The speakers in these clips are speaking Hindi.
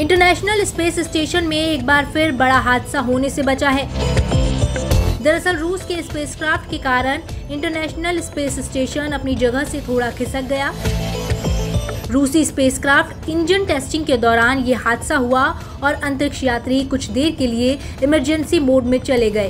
इंटरनेशनल स्पेस स्टेशन में एक बार फिर बड़ा हादसा होने से बचा है। दरअसल रूस के स्पेसक्राफ्ट के कारण इंटरनेशनल स्पेस स्टेशन अपनी जगह से थोड़ा खिसक गया। रूसी स्पेसक्राफ्ट इंजन टेस्टिंग के दौरान ये हादसा हुआ और अंतरिक्ष यात्री कुछ देर के लिए इमरजेंसी मोड में चले गए।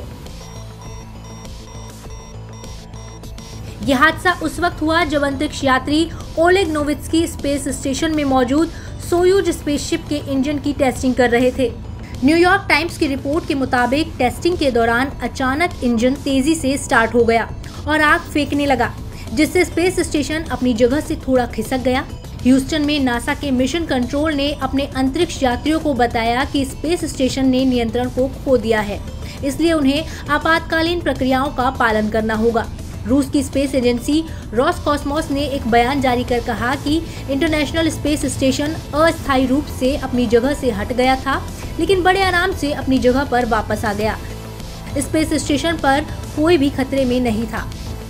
यह हादसा उस वक्त हुआ जब अंतरिक्ष यात्री ओलेग नोवित्स्की स्पेस स्टेशन में मौजूद सोयूज स्पेसशिप के इंजन की टेस्टिंग कर रहे थे। न्यूयॉर्क टाइम्स की रिपोर्ट के मुताबिक टेस्टिंग के दौरान अचानक इंजन तेजी से स्टार्ट हो गया और आग फेंकने लगा, जिससे स्पेस स्टेशन अपनी जगह से थोड़ा खिसक गया। ह्यूस्टन में नासा के मिशन कंट्रोल ने अपने अंतरिक्ष यात्रियों को बताया कि स्पेस स्टेशन ने नियंत्रण को खो दिया है, इसलिए उन्हें आपातकालीन प्रक्रियाओं का पालन करना होगा। रूस की स्पेस एजेंसी रोसकॉस्मोस ने एक बयान जारी कर कहा कि इंटरनेशनल स्पेस स्टेशन अस्थायी रूप से अपनी जगह से हट गया था, लेकिन बड़े आराम से अपनी जगह पर वापस आ गया। स्पेस स्टेशन पर कोई भी खतरे में नहीं था।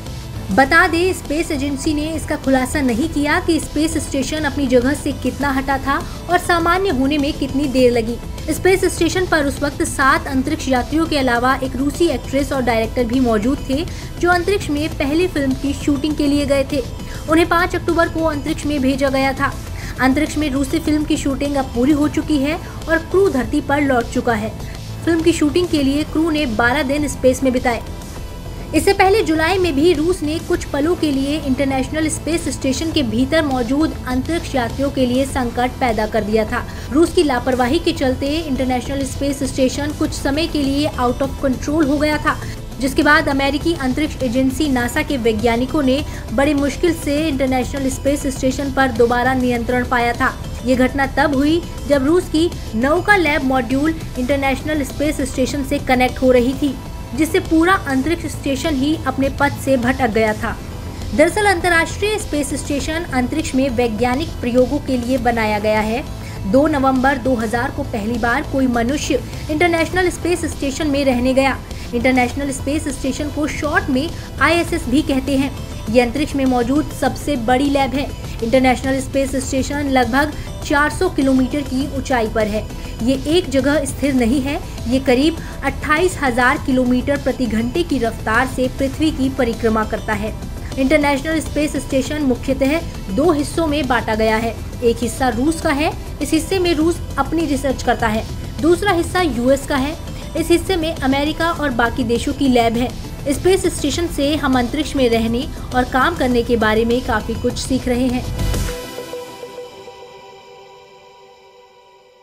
बता दें, स्पेस एजेंसी ने इसका खुलासा नहीं किया कि स्पेस स्टेशन अपनी जगह से कितना हटा था और सामान्य होने में कितनी देर लगी। स्पेस स्टेशन पर उस वक्त 7 अंतरिक्ष यात्रियों के अलावा एक रूसी एक्ट्रेस और डायरेक्टर भी मौजूद थे, जो अंतरिक्ष में पहली फिल्म की शूटिंग के लिए गए थे। उन्हें 5 अक्टूबर को अंतरिक्ष में भेजा गया था। अंतरिक्ष में रूसी फिल्म की शूटिंग अब पूरी हो चुकी है और क्रू धरती पर लौट चुका है। फिल्म की शूटिंग के लिए क्रू ने 12 दिन स्पेस में बिताए। इससे पहले जुलाई में भी रूस ने कुछ पलों के लिए इंटरनेशनल स्पेस स्टेशन के भीतर मौजूद अंतरिक्ष यात्रियों के लिए संकट पैदा कर दिया था। रूस की लापरवाही के चलते इंटरनेशनल स्पेस स्टेशन कुछ समय के लिए आउट ऑफ कंट्रोल हो गया था, जिसके बाद अमेरिकी अंतरिक्ष एजेंसी नासा के वैज्ञानिकों ने बड़ी मुश्किल से इंटरनेशनल स्पेस स्टेशन पर दोबारा नियंत्रण पाया था। ये घटना तब हुई जब रूस की Nauka lab module International space Station से कनेक्ट हो रही थी, जिससे पूरा अंतरिक्ष स्टेशन ही अपने पथ से भटक गया था। दरअसल अंतर्राष्ट्रीय स्पेस स्टेशन अंतरिक्ष में वैज्ञानिक प्रयोगों के लिए बनाया गया है। 2 नवंबर 2000 को पहली बार कोई मनुष्य इंटरनेशनल स्पेस स्टेशन में रहने गया। इंटरनेशनल स्पेस स्टेशन को शॉर्ट में ISS भी कहते हैं। ये अंतरिक्ष में मौजूद सबसे बड़ी लैब है। इंटरनेशनल स्पेस स्टेशन लगभग 400 किलोमीटर की ऊंचाई पर है। ये एक जगह स्थिर नहीं है, ये करीब 28,000 किलोमीटर प्रति घंटे की रफ्तार से पृथ्वी की परिक्रमा करता है। इंटरनेशनल स्पेस स्टेशन मुख्यतः 2 हिस्सों में बांटा गया है। एक हिस्सा रूस का है, इस हिस्से में रूस अपनी रिसर्च करता है। दूसरा हिस्सा US का है, इस हिस्से में अमेरिका और बाकी देशों की लैब है। स्पेस स्टेशन से हम अंतरिक्ष में रहने और काम करने के बारे में काफी कुछ सीख रहे हैं।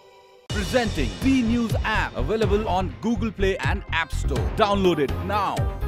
Presenting B News app, available on Google Play and App Store. Download it now.